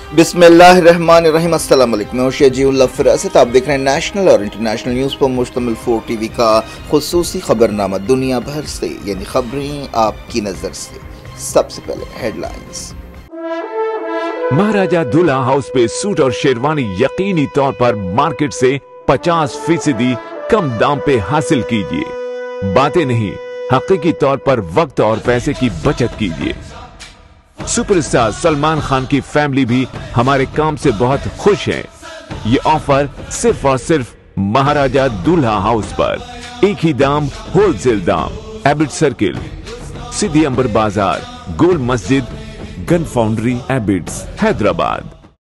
बिस्मिल्लाहिर्रहमानिर्रहीम। अस्सलाम वालेकुम। मैं शजीउल्लाह फिरासत। आप देख रहे हैं नेशनल और इंटरनेशनल न्यूज़ पर मुश्तमिल 4 टीवी का खुसूसी खबरनामा दुनिया भर से, यानी खबरें आपकी नज़र से। सबसे पहले हेडलाइंस। महाराजा दूल्हा हाउस पे सूट और शेरवानी यकीनी तौर पर मार्केट से 50% कम दाम पे हासिल कीजिए। बातें नहीं, हकीकी तौर पर वक्त और पैसे की बचत कीजिए। सुपरस्टार सलमान खान की फैमिली भी हमारे काम से बहुत खुश है। ये ऑफर सिर्फ और सिर्फ महाराजा दूल्हा हाउस पर। एक ही दाम, होलसेल दाम। एबिट सर्किल, सिद्धी अंबर बाजार, Gol Masjid, gun Foundry, Abids, Hyderabad.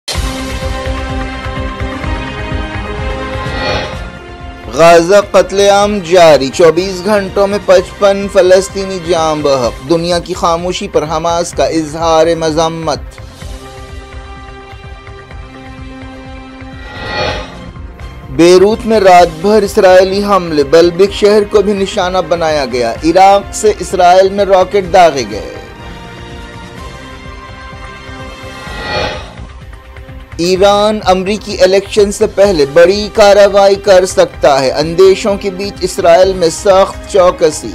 Gaza कत्लेआम जारी, 24 घंटों में 55 फलस्तीनी जान बहक। दुनिया की खामोशी पर हमास का इजहार मजम्मत। बेरूत में रात भर इसराइली हमले, बल्बिक शहर को भी निशाना बनाया गया। इराक से इसराइल में रॉकेट दागे गए। ईरान अमरीकी इलेक्शन से पहले बड़ी कार्रवाई कर सकता है। अंदेशों के बीच इसराइल में सख्त चौकसी।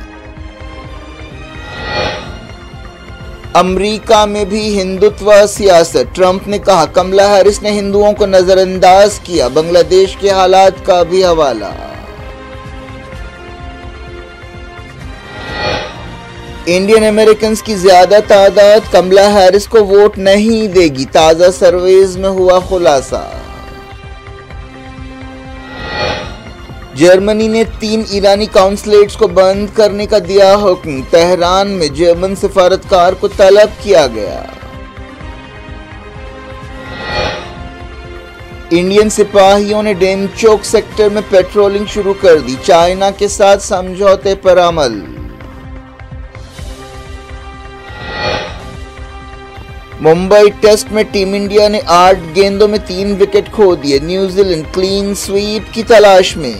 अमरीका में भी हिंदुत्व सियासत, ट्रंप ने कहा कमला हैरिस ने हिंदुओं को नजरअंदाज किया। बांग्लादेश के हालात का भी हवाला। इंडियन अमेरिकन की ज्यादा तादाद कमला हैरिस को वोट नहीं देगी, ताजा सर्वेज में हुआ खुलासा। जर्मनी ने 3 ईरानी काउंसलेट्स को बंद करने का दिया हुक्म। तेहरान में जर्मन सफारतकार को तलब किया गया। इंडियन सिपाहियों ने डेमचोक सेक्टर में पेट्रोलिंग शुरू कर दी। चाइना के साथ समझौते पर अमल। मुंबई टेस्ट में टीम इंडिया ने 8 गेंदों में 3 विकेट खो दिए। न्यूजीलैंड क्लीन स्वीप की तलाश में।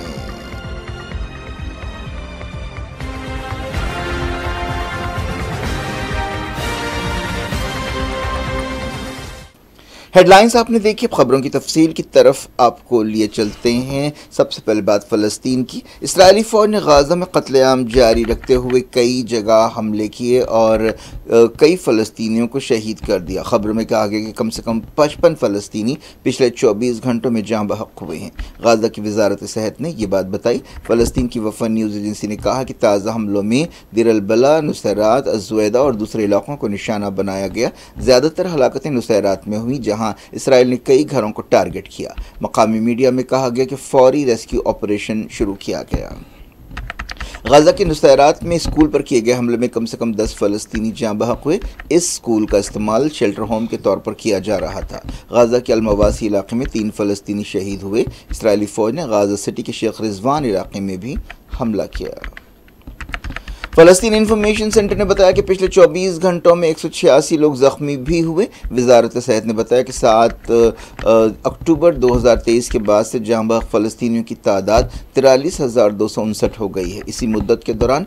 हेडलाइंस आपने देखी। खबरों की तफसील की तरफ आपको लिए चलते हैं। सबसे पहले बात फ़लस्तीन की। इस्राएली फ़ौज ने गाज़ा में कत्लेआम जारी रखते हुए कई जगह हमले किए और कई फ़लस्तीनियों को शहीद कर दिया। खबर में कहा गया कि कम से कम 55 फ़लस्तीनी पिछले 24 घंटों में जाँ बहक हुए हैं। गाज़ा की वजारत सेहत ने यह बात बताई। फ़लस्तीन की वफ़ा न्यूज़ एजेंसी ने कहा कि ताज़ा हमलों में देर अल बला, नुसैरात, अज़्ज़ुवैदा और दूसरे इलाकों को निशाना बनाया गया। ज़्यादातर हलाकतें नुसैरात में हुई, जहाँ इसराइल ने कई घरों को टारगेट किया। मकामी मीडिया में कहा गया कि फौरी रेस्क्यू ऑपरेशन शुरू किया गया। गाज़ा के नुसैरात में स्कूल पर किए गए हमले में कम से कम 10 फ़लस्तीनी जाँ बहक हुए। इस स्कूल का इस्तेमाल शेल्टर होम के तौर पर किया जा रहा था। गाज़ा के अलमवासी इलाके में 3 फ़लस्तीनी शहीद हुए। इसराइली फ़ौज ने गाज़ा सिटी के शेख रिजवान इलाके में भी हमला किया। फ़लस्तीन इंफॉर्मेशन सेंटर ने बताया कि पिछले 24 घंटों में 186 लोग ज़ख्मी भी हुए। वजारत सेहत ने बताया कि 7 अक्टूबर 2023 के बाद से जाँ बहक फ़लस्तीनियों की तादाद 43,259 हो गई है। इसी मुद्दत के दौरान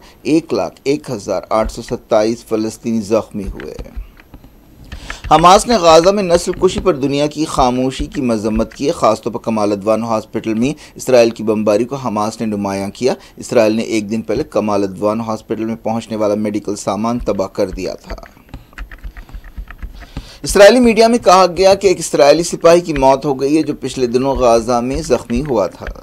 1,01,827 फ़लस्तीनी ज़ख्मी हुए। हमास ने गाज़ा में नस्ल कुशी पर दुनिया की खामोशी की मजम्मत की है। खासतौर पर कमाल अदवान हॉस्पिटल में इसराइल की बमबारी को हमास ने नुमायां किया। इसराइल ने एक दिन पहले कमाल अदवान हॉस्पिटल में पहुंचने वाला मेडिकल सामान तबाह कर दिया था। इसराइली मीडिया में कहा गया कि एक इसराइली सिपाही की मौत हो गई है, जो पिछले दिनों गाज़ा में जख्मी हुआ था।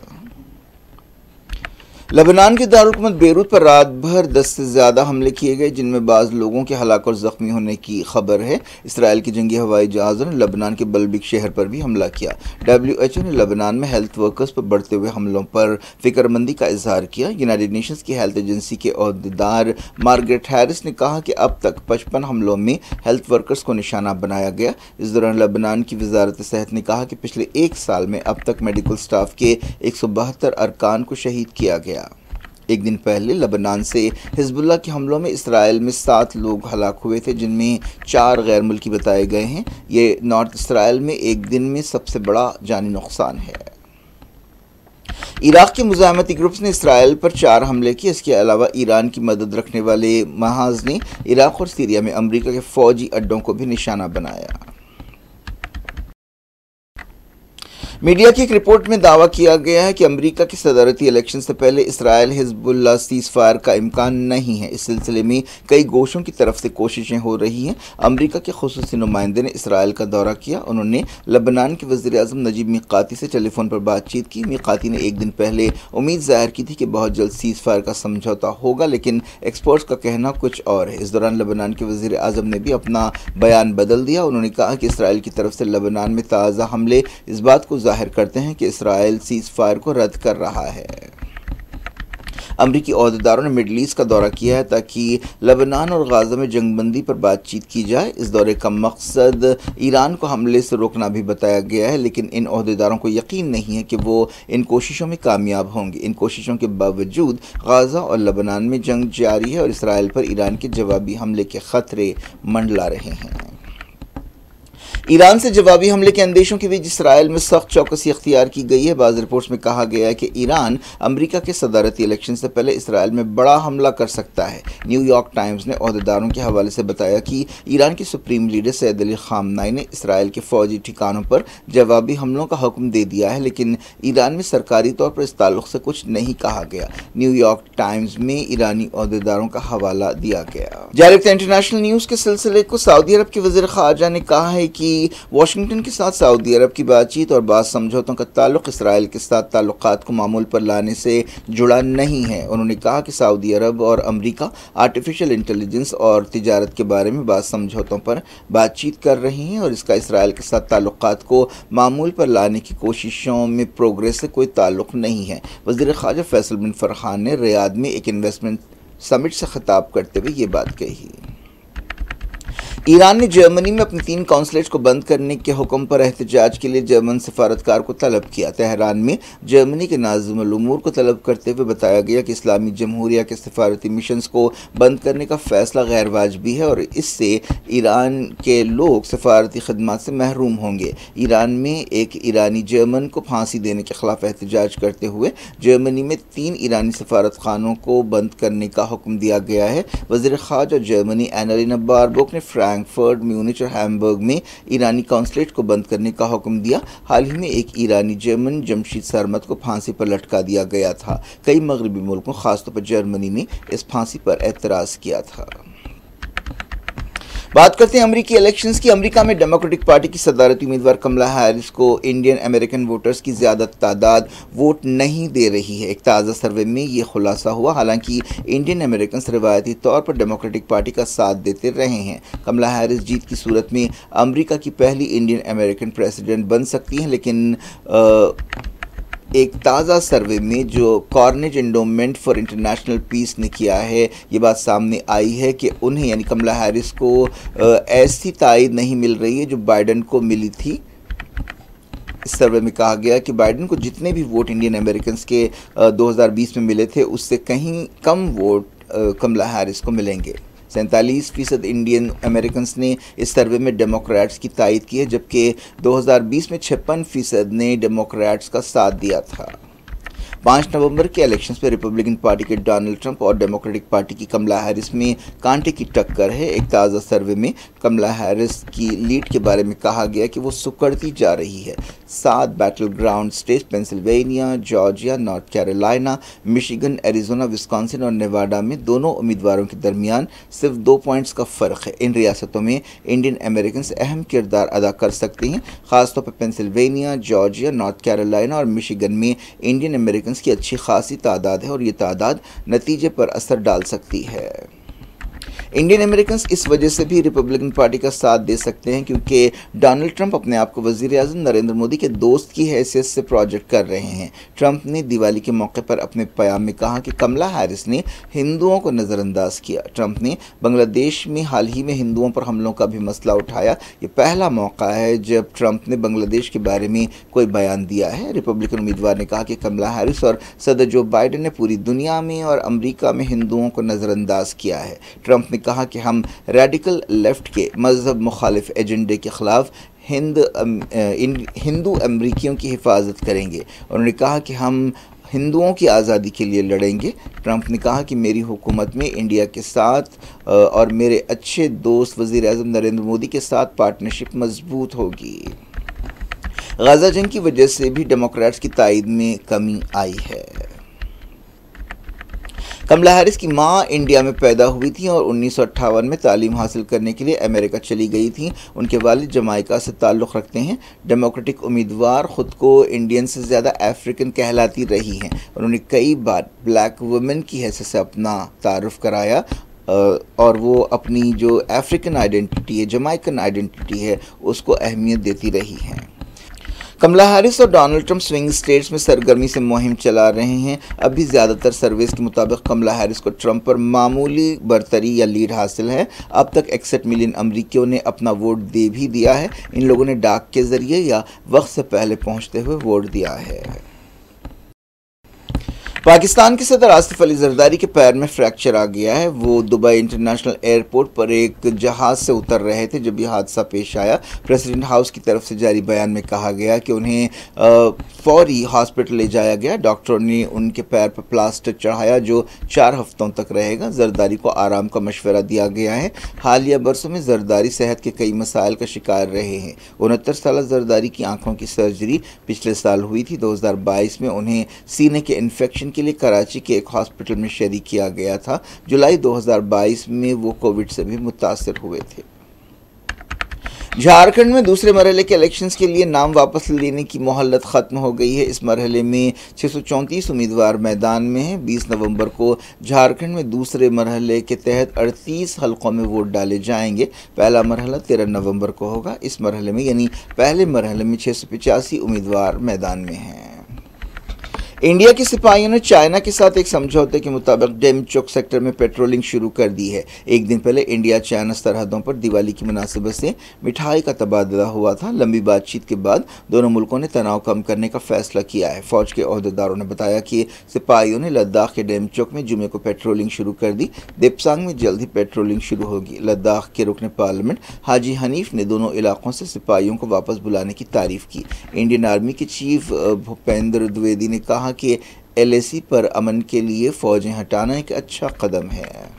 लेबनान के दारुल बेरूत पर रात भर 10 से ज़्यादा हमले किए गए, जिनमें बाज़ लोगों के हलाक और ज़ख्मी होने की खबर है। इसराइल की जंगी हवाई जहाज़ों ने लेबनान के बल्बिक शहर पर भी हमला किया। WHO ने लेबनान में हेल्थ वर्कर्स पर बढ़ते हुए हमलों पर फिक्रमंदी का इजहार किया। यूनाइटेड नेशंस की हेल्थ एजेंसी के अहदेदार मार्गरेट हैरिस ने कहा कि अब तक 55 हमलों में हेल्थ वर्कर्स को निशाना बनाया गया। इस दौरान लेबनान की वजारत सेहत ने कहा कि पिछले 1 साल में अब तक मेडिकल स्टाफ के 172 अरकान को शहीद किया गया। एक दिन पहले लेबनान से हिजबुल्लाह के हमलों में इसराइल में 7 लोग हलाक हुए थे, जिनमें 4 गैर मुल्की बताए गए हैं। ये नॉर्थ इसराइल में एक दिन में सबसे बड़ा जानी नुकसान है। इराक के मुजाहमती ग्रुप्स ने इसराइल पर 4 हमले किए। इसके अलावा ईरान की मदद रखने वाले महाज ने इराक और सीरिया में अमेरिका के फौजी अड्डों को भी निशाना बनाया। मीडिया की एक रिपोर्ट में दावा किया गया है कि अमेरिका के सदारती इलेक्शन से पहले इसराइल हिजबुल्लाह सीज फायर का इम्कान नहीं है। इस सिलसिले में कई गोशों की तरफ से कोशिशें हो रही हैं। अमेरिका के खुसूसी नुमाइंदे ने इसराइल का दौरा किया। उन्होंने लबनान के वज़ीर-ए-आज़म नजीब मीक़ाती से टेलीफोन पर बातचीत की। मीक़ाती ने एक दिन पहले उम्मीद जाहिर की थी कि बहुत जल्द सीज फायर का समझौता होगा, लेकिन एक्सपर्ट्स का कहना कुछ और है। इस दौरान लबनान के वज़ीर-ए-आज़म ने भी अपना बयान बदल दिया। उन्होंने कहा कि इसराइल की तरफ से लबनान में ताज़ा हमले इस बात को जाहिर करते हैं कि इसराइल सीज फायर को रद्द कर रहा है। अमरीकी ओहदेदारों ने मिडल ईस्ट का दौरा किया है ताकि लबनान और गाज़ा में जंगबंदी पर बातचीत की जाए। इस दौरे का मकसद ईरान को हमले से रोकना भी बताया गया है, लेकिन इन ओहदेदारों को यकीन नहीं है कि वो इन कोशिशों में कामयाब होंगे। इन कोशिशों के बावजूद गाज़ा और लबनान में जंग जारी है और इसराइल पर ईरान के जवाबी हमले के खतरे मंडला रहे हैं। ईरान से जवाबी हमले के अंदेशों के बीच इसराइल में सख्त चौकसी अख्तियार की गई है। बाज़ रिपोर्ट्स में कहा गया है कि ईरान अमेरिका के सदारती इलेक्शन से पहले इसराइल में बड़ा हमला कर सकता है। न्यूयॉर्क टाइम्स ने ओहदेदारों के हवाले से बताया कि ईरान के supreme leader Sayyid Ali Khamenei ने इसराइल के फ़ौजी ठिकानों पर जवाबी हमलों का हुक्म दे दिया है, लेकिन ईरान में सरकारी तौर पर इस ताल्लुक़ से कुछ नहीं कहा गया। न्यूयॉर्क टाइम्स में ईरानी ओहदेदारों का हवाला दिया गया। जारी इंटरनेशनल न्यूज़ के सिलसिले को सऊदी अरब के वज़ीर ख़ारजा ने कहा है कि वाशिंगटन के साथ सऊदी अरब की बातचीत और बाद समझौतों का ताल्लुक इसराइल के साथ ताल्लुकात को मामूल पर लाने से जुड़ा नहीं है। उन्होंने कहा कि सऊदी अरब और अमेरिका आर्टिफिशियल इंटेलिजेंस और तिजारत के बारे में बाद समझौतों पर बातचीत कर रही हैं और इसका इसराइल के साथ ताल्लुकात को मामूल पर लाने की कोशिशों में प्रोग्रेस से कोई ताल्लुक नहीं है। वज़ीर ख़ारजा फैसल बिन फरहान ने रियाद में एक इन्वेस्टमेंट समिट से खिताब करते हुए ये बात कही। ईरान ने जर्मनी में अपने 3 कौंसलेट्स को बंद करने के हुक्म पर एहतजाज के लिए जर्मन सफारतकार को तलब किया। तेहरान में जर्मनी के नाज़िम अल उमूर को तलब करते हुए बताया गया कि इस्लामी जमहूरिया के सफारती मिशंस को बंद करने का फ़ैसला गैर वाजबी है और इससे ईरान के लोग सफारती खदमात से महरूम होंगे। ईरान में एक ईरानी जर्मन को फांसी देने के खिलाफ एहतजाज करते हुए जर्मनी में 3 ईरानी सफारतखानों को बंद करने का हुक्म दिया गया है। वज़ीर ख़ारजा जर्मनी एनालिना बारबोक ने फ्रैंकफर्ट, म्यूनिच और हैम्बर्ग में ईरानी कौंसलेट को बंद करने का हुक्म दिया। हाल ही में एक ईरानी जर्मन जमशीद सरमद को फांसी पर लटका दिया गया था। कई मगरबी मुल्कों खासतौर पर जर्मनी ने इस फांसी पर एतराज़ किया था। बात करते हैं अमेरिकी इलेक्शंस की। अमेरिका में डेमोक्रेटिक पार्टी की सदारती उम्मीदवार कमला हैरिस को इंडियन अमेरिकन वोटर्स की ज़्यादा तादाद वोट नहीं दे रही है। एक ताज़ा सर्वे में ये खुलासा हुआ। हालांकि इंडियन अमेरिकन रवायती तौर पर डेमोक्रेटिक पार्टी का साथ देते रहे हैं। कमला हैरिस जीत की सूरत में अमेरिका की पहली इंडियन अमेरिकन प्रेसिडेंट बन सकती हैं, लेकिन एक ताज़ा सर्वे में जो Carnegie Endowment for International Peace ने किया है, ये बात सामने आई है कि उन्हें यानी कमला हैरिस को ऐसी तायद नहीं मिल रही है जो बाइडन को मिली थी। इस सर्वे में कहा गया कि बाइडन को जितने भी वोट इंडियन अमेरिकन के 2020 में मिले थे उससे कहीं कम वोट कमला हैरिस को मिलेंगे। 47% इंडियन अमेरिकन ने इस सर्वे में डेमोक्रेट्स की तायद की है, जबकि 2020 में 56% ने डेमोक्रेट्स का साथ दिया था। 5 नवंबर के इलेक्शंस में रिपब्लिकन पार्टी के डोनाल्ड ट्रंप और डेमोक्रेटिक पार्टी की कमला हैरिस में कांटे की टक्कर है। एक ताज़ा सर्वे में कमला हैरिस की लीड के बारे में कहा गया कि वो सुकड़ती जा रही है। 7 battleground states Pennsylvania, Georgia, North Carolina, Michigan, Arizona, Wisconsin और नेवाडा में दोनों उम्मीदवारों के दरमियान सिर्फ 2 पॉइंट्स का फ़र्क है। इन रियासतों में इंडियन अमेरिकन अहम किरदार अदा कर सकते हैं। ख़ासतौर पर पेंसिल्वेनिया, जॉर्जिया, नॉर्थ कैरोलिना और मिशिगन में इंडियन अमेरिकन की अच्छी खासी तादाद है और ये तादाद नतीजे पर असर डाल सकती है। इंडियन अमेरिकन इस वजह से भी रिपब्लिकन पार्टी का साथ दे सकते हैं क्योंकि डोनाल्ड ट्रंप अपने आप को वज़ीर-ए-आज़म नरेंद्र मोदी के दोस्त की हैसियत से प्रोजेक्ट कर रहे हैं। ट्रंप ने दिवाली के मौके पर अपने बयान में कहा कि कमला हैरिस ने हिंदुओं को नज़रअंदाज किया। ट्रंप ने बांग्लादेश में हाल ही में हिंदुओं पर हमलों का भी मसला उठाया। ये पहला मौका है जब ट्रंप ने बांग्लादेश के बारे में कोई बयान दिया है। रिपब्लिकन उम्मीदवार ने कहा कि कमला हैरिस और सदर जो बाइडन ने पूरी दुनिया में और अमरीका में हिंदुओं को नज़रअंदाज किया है। ट्रंप ने कहा कि हम रेडिकल लेफ्ट के मजहब मुखालिफ एजेंडे के खिलाफ हिंदू अमरीकियों की हिफाजत करेंगे। उन्होंने कहा कि हम हिंदुओं की आज़ादी के लिए लड़ेंगे। ट्रंप ने कहा कि मेरी हुकूमत में इंडिया के साथ और मेरे अच्छे दोस्त वज़ीर-ए-आज़म नरेंद्र मोदी के साथ पार्टनरशिप मजबूत होगी। गाजा जंग की वजह से भी डेमोक्रेट्स की ताईद में कमी आई है। कमला हैरिस की मां इंडिया में पैदा हुई थी और 1958 में तालीम हासिल करने के लिए अमेरिका चली गई थी। उनके वालिद जमाइका से ताल्लुक़ रखते हैं। डेमोक्रेटिक उम्मीदवार ख़ुद को इंडियन से ज़्यादा अफ्रीकन कहलाती रही हैं। उन्होंने कई बार ब्लैक वुमेन की हैसियत से अपना तारुफ कराया और वो अपनी जो अफ्रीकन आइडेंटिटी है, जमाइकन आइडेंटिटी है, उसको अहमियत देती रही हैं। कमला हैरिस और डोनाल्ड ट्रंप स्विंग स्टेट्स में सरगर्मी से मुहिम चला रहे हैं। अभी ज़्यादातर सर्वेस के मुताबिक कमला हैरिस को ट्रंप पर मामूली बरतरी या लीड हासिल है। अब तक 61 मिलियन अमरीकियों ने अपना वोट दे भी दिया है। इन लोगों ने डाक के ज़रिए या वक्त से पहले पहुंचते हुए वोट दिया है। पाकिस्तान के सदर आसिफ अली जरदारी के पैर में फ्रैक्चर आ गया है। वो दुबई इंटरनेशनल एयरपोर्ट पर एक जहाज से उतर रहे थे जब यह हादसा पेश आया। प्रेसिडेंट हाउस की तरफ से जारी बयान में कहा गया कि उन्हें फौरी हॉस्पिटल ले जाया गया। डॉक्टरों ने उनके पैर पर प्लास्टर चढ़ाया जो 4 हफ्तों तक रहेगा। जरदारी को आराम का मशवरा दिया गया है। हालिया बरसों में जरदारी सेहत के कई मसाइल का शिकार रहे हैं। 69 साल जरदारी की आंखों की सर्जरी पिछले साल हुई थी। 2022 में उन्हें सीने के इन्फेक्शन के लिए कराची के एक हॉस्पिटल में शरीक किया गया था। जुलाई 2022 में वो कोविड से भी मुतासर हुए थे। झारखंड में दूसरे मरहले के इलेक्शंस के लिए नाम वापस लेने की मोहलत ख़त्म हो गई है। इस मरहले में 634 उम्मीदवार मैदान में हैं। 20 नवंबर को झारखंड में दूसरे मरहले के तहत 38 हलकों में वोट डाले जाएंगे। पहला मरहला 13 नवंबर को होगा। इस मरहले में यानी पहले मरहले में 685 उम्मीदवार मैदान में हैं। इंडिया के सिपाहियों ने चाइना के साथ एक समझौते के मुताबिक डेमचोक सेक्टर में पेट्रोलिंग शुरू कर दी है। एक दिन पहले इंडिया चाइना सरहदों पर दिवाली की मुनासिबत से मिठाई का तबादला हुआ था। लंबी बातचीत के बाद दोनों मुल्कों ने तनाव कम करने का फैसला किया है। फौज के ओहदेदारों ने बताया कि सिपाहियों ने लद्दाख के डेमचोक में जुमे को पेट्रोलिंग शुरू कर दी। देपसांग में जल्द ही पेट्रोलिंग शुरू होगी। लद्दाख के रुकन पार्लियामेंट हाजी हनीफ ने दोनों इलाकों से सिपाहियों को वापस बुलाने की तारीफ की। इंडियन आर्मी के चीफ भूपेंद्र द्विवेदी ने कहा कि LAC पर अमन के लिए फौजें हटाना एक अच्छा कदम है।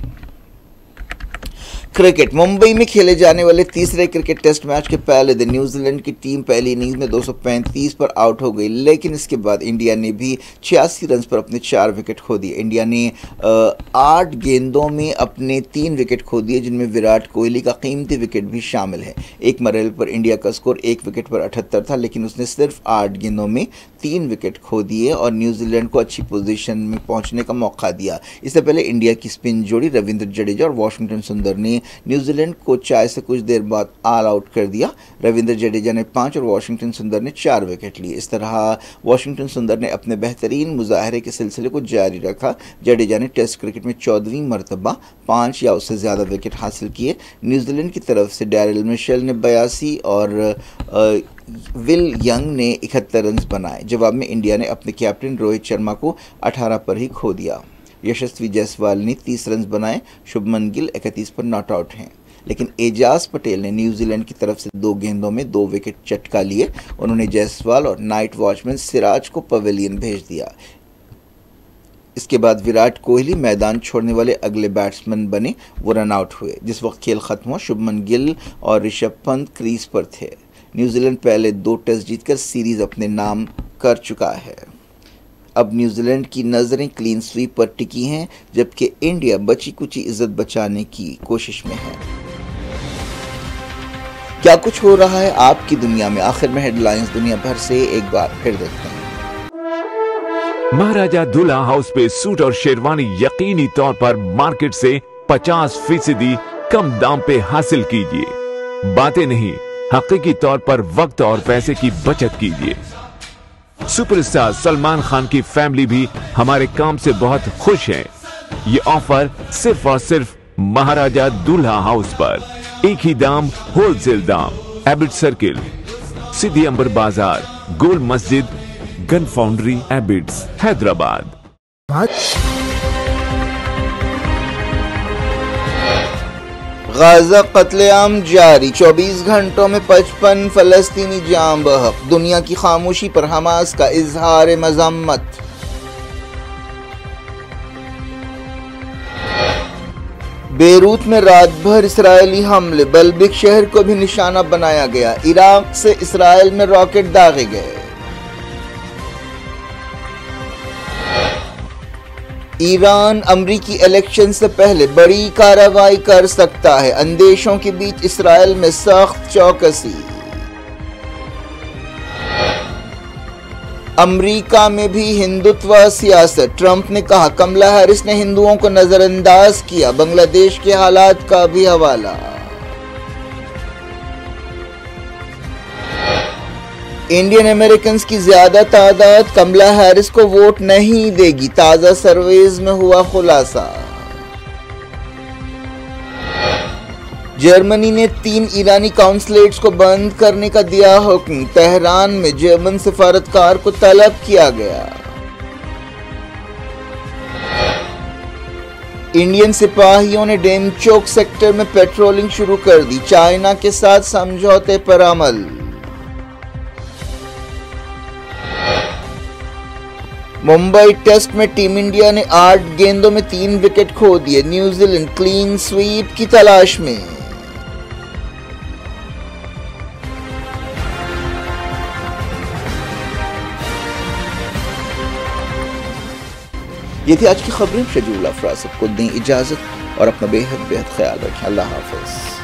क्रिकेट मुंबई में खेले जाने वाले तीसरे क्रिकेट टेस्ट मैच के पहले दिन न्यूजीलैंड की टीम पहली इनिंग्स में 235 पर आउट हो गई, लेकिन इसके बाद इंडिया ने भी 86 रन पर अपने 4 विकेट खो दिए। इंडिया ने 8 गेंदों में अपने 3 विकेट खो दिए, जिनमें विराट कोहली का कीमती विकेट भी शामिल है। एक मरहले पर इंडिया का स्कोर 1 विकेट पर 78 था, लेकिन उसने सिर्फ 8 गेंदों में 3 विकेट खो दिए और न्यूजीलैंड को अच्छी पोजीशन में पहुंचने का मौका दिया। इससे पहले इंडिया की स्पिन जोड़ी रविंद्र जडेजा और वाशिंगटन सुंदर ने न्यूजीलैंड को चाय से कुछ देर बाद ऑल आउट कर दिया। रविंद्र जडेजा ने 5 और वाशिंगटन सुंदर ने 4 विकेट लिए। इस तरह वाशिंगटन सुंदर ने अपने बेहतरीन मुजाहरे के सिलसिले को जारी रखा। जडेजा ने टेस्ट क्रिकेट में 14वीं मरतबा 5 या उससे ज़्यादा विकेट हासिल किए। न्यूजीलैंड की तरफ से डैरिल मिशेल ने 82 और विल यंग ने 71 रन बनाए। जवाब में इंडिया ने अपने कैप्टन रोहित शर्मा को 18 पर ही खो दिया। यशस्वी जायसवाल ने 30 रन बनाए। शुभमन गिल 31 पर नॉट आउट हैं, लेकिन एजाज पटेल ने न्यूजीलैंड की तरफ से 2 गेंदों में 2 विकेट चटका लिए। उन्होंने जायसवाल और नाइट वॉचमैन सिराज को पवेलियन भेज दिया। इसके बाद विराट कोहली मैदान छोड़ने वाले अगले बैट्समैन बने। वो रन आउट हुए। जिस वक्त खेल खत्म हुआ, शुभमन गिल और ऋषभ पंत क्रीज पर थे। न्यूजीलैंड पहले 2 टेस्ट जीतकर सीरीज अपने नाम कर चुका है। अब न्यूजीलैंड की नज़रें क्लीन स्वीप पर टिकी हैं, जबकि इंडिया बची कुची इज्जत बचाने की कोशिश में है। क्या कुछ हो रहा है आपकी दुनिया में? आखिर में हेडलाइंस दुनिया भर से एक बार फिर देखते हैं। महाराजा दूल्हा हाउस पे सूट और शेरवानी यकीनी तौर पर मार्केट से 50% कम दाम पे हासिल कीजिए। बातें नहीं, हकीकी तौर पर वक्त और पैसे की बचत कीजिए। सुपरस्टार सलमान खान की फैमिली भी हमारे काम से बहुत खुश है। ये ऑफर सिर्फ और सिर्फ महाराजा दूल्हा हाउस पर। एक ही दाम, होलसेल दाम। एबिड सर्किल, सिद्धी अंबर बाजार, Gol Masjid, gun foundry, Abids, Hyderabad. Gaza कत्लेआम जारी, 24 घंटों में 55 फलस्तीनी जान बहक। दुनिया की खामोशी पर हमास का इजहार मजम्मत। बेरूत में रात भर इसराइली हमले, बल्बिक शहर को भी निशाना बनाया गया। इराक से इसराइल में रॉकेट दागे गए। ईरान अमरीकी इलेक्शन से पहले बड़ी कार्रवाई कर सकता है, अंदेशों के बीच इसराइल में सख्त चौकसी। अमरीका में भी हिंदुत्व सियासत, ट्रंप ने कहा कमला हैरिस ने हिंदुओं को नजरअंदाज किया। बांग्लादेश के हालात का भी हवाला। इंडियन अमेरिकन की ज्यादा तादाद कमला हैरिस को वोट नहीं देगी, ताजा सर्वेज में हुआ खुलासा। जर्मनी ने 3 ईरानी काउंसलेट्स को बंद करने का दिया हुक्म। तेहरान में जर्मन सफारतकार को तलब किया गया। इंडियन सिपाहियों ने डेमचोक सेक्टर में पेट्रोलिंग शुरू कर दी। चाइना के साथ समझौते पर अमल। मुंबई टेस्ट में टीम इंडिया ने 8 गेंदों में 3 विकेट खो दिए। न्यूजीलैंड क्लीन स्वीप की तलाश में। ये थी आज की खबरें। शेड्यूल अफरा सबको दें इजाजत और अपना बेहद ख्याल रखें। अल्लाह हाफिज।